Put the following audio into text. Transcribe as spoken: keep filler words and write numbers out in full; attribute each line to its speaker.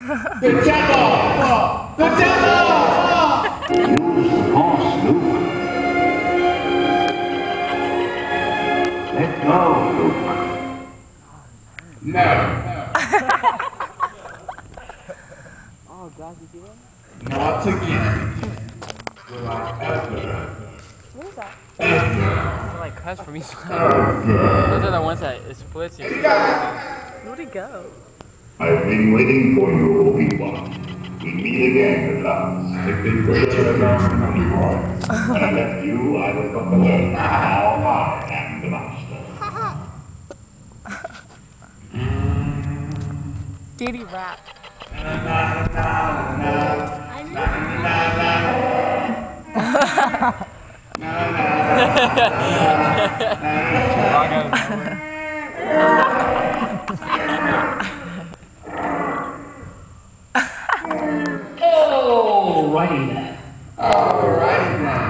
Speaker 1: Good job! Good job!
Speaker 2: Use the force, Luke. Let go, Luke.
Speaker 1: No.
Speaker 3: Oh, God, you see that?
Speaker 1: Not again. Will I ever,
Speaker 4: What is that?
Speaker 1: ever,
Speaker 3: Like cuts from each side.
Speaker 1: ever.
Speaker 3: Those are the ones that it splits you.
Speaker 4: Where'd it go?
Speaker 2: I've been waiting for you, Obi-Wan. We meet again at last. I've been waiting around, Obi-Wan. I left you, I was but the learner. Now I am the master.
Speaker 4: Diddy rap.
Speaker 1: Alrighty then. Alrighty then.